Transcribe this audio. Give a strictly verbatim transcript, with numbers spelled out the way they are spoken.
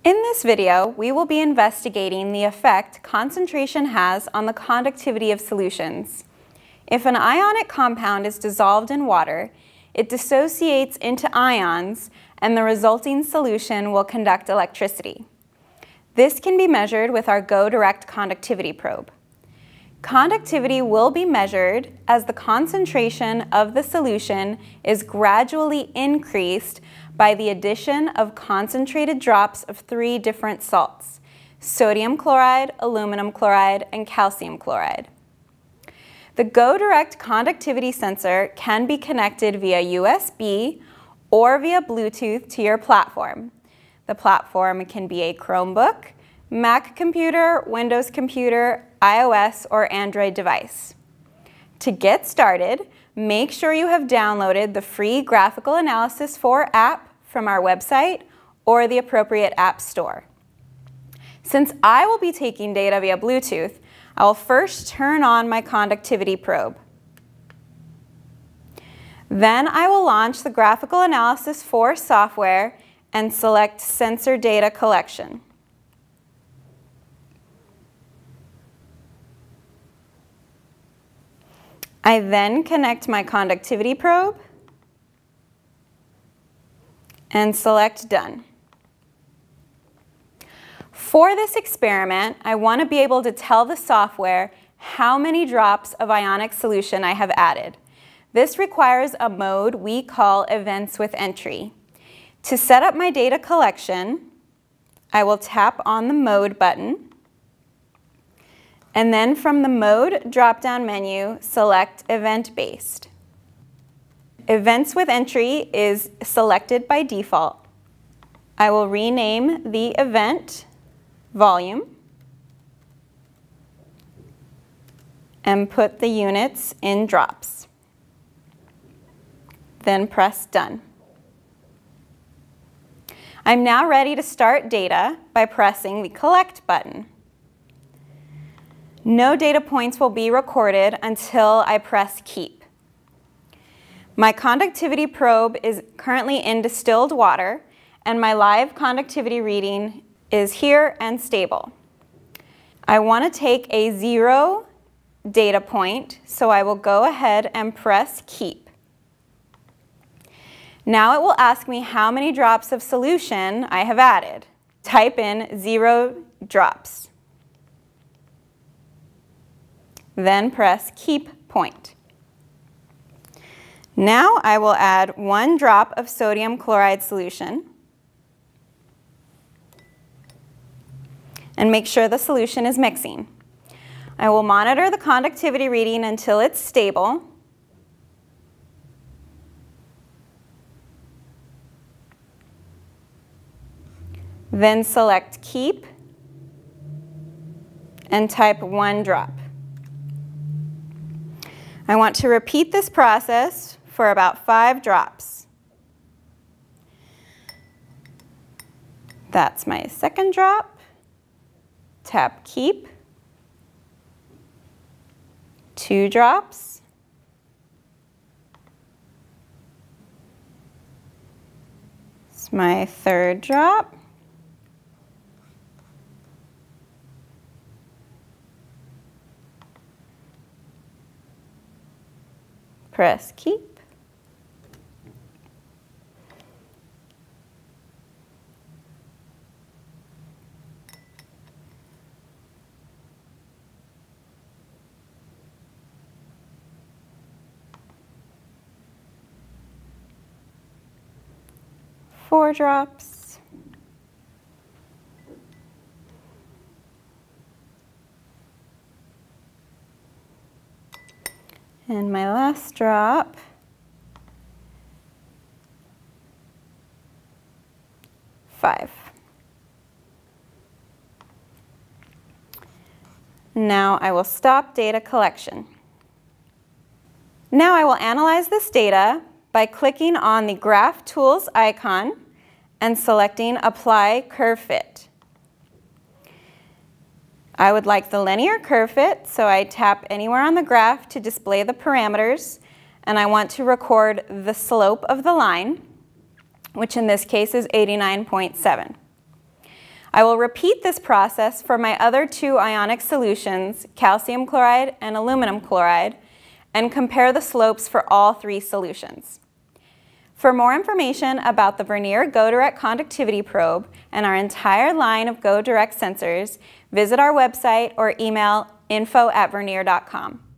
In this video, we will be investigating the effect concentration has on the conductivity of solutions. If an ionic compound is dissolved in water, it dissociates into ions and the resulting solution will conduct electricity. This can be measured with our Go Direct Conductivity probe. Conductivity will be measured as the concentration of the solution is gradually increased by the addition of concentrated drops of three different salts: sodium chloride, aluminum chloride, and calcium chloride. The Go Direct Conductivity sensor can be connected via U S B or via Bluetooth to your platform. The platform can be a Chromebook, Mac computer, Windows computer, iOS, or Android device. To get started, make sure you have downloaded the free Graphical Analysis four app from our website or the appropriate app store. Since I will be taking data via Bluetooth, I will first turn on my conductivity probe. Then I will launch the Graphical Analysis four software and select Sensor Data Collection. I then connect my conductivity probe and select Done. For this experiment, I want to be able to tell the software how many drops of ionic solution I have added. This requires a mode we call Events with Entry. To set up my data collection, I will tap on the Mode button, and then from the Mode drop-down menu, select Event-Based. Events with Entry is selected by default. I will rename the event Volume and put the units in drops. Then press Done. I'm now ready to start data by pressing the Collect button. No data points will be recorded until I press Keep. My conductivity probe is currently in distilled water, and my live conductivity reading is here and stable. I want to take a zero data point, so I will go ahead and press Keep. Now it will ask me how many drops of solution I have added. Type in zero drops. Then press Keep Point. Now I will add one drop of sodium chloride solution and make sure the solution is mixing. I will monitor the conductivity reading until it's stable. Then select Keep and type one drop. I want to repeat this process for about five drops. That's my second drop. Tap Keep. Two drops. It's my third drop. Press Keep. Four drops. And my last drop, five. Now I will stop data collection. Now I will analyze this data by clicking on the Graph Tools icon and selecting Apply Curve Fit. I would like the linear curve fit, so I tap anywhere on the graph to display the parameters, and I want to record the slope of the line, which in this case is eighty-nine point seven. I will repeat this process for my other two ionic solutions, calcium chloride and aluminum chloride, and compare the slopes for all three solutions. For more information about the Vernier Go Direct Conductivity probe and our entire line of Go Direct sensors, visit our website or email info at vernier dot com.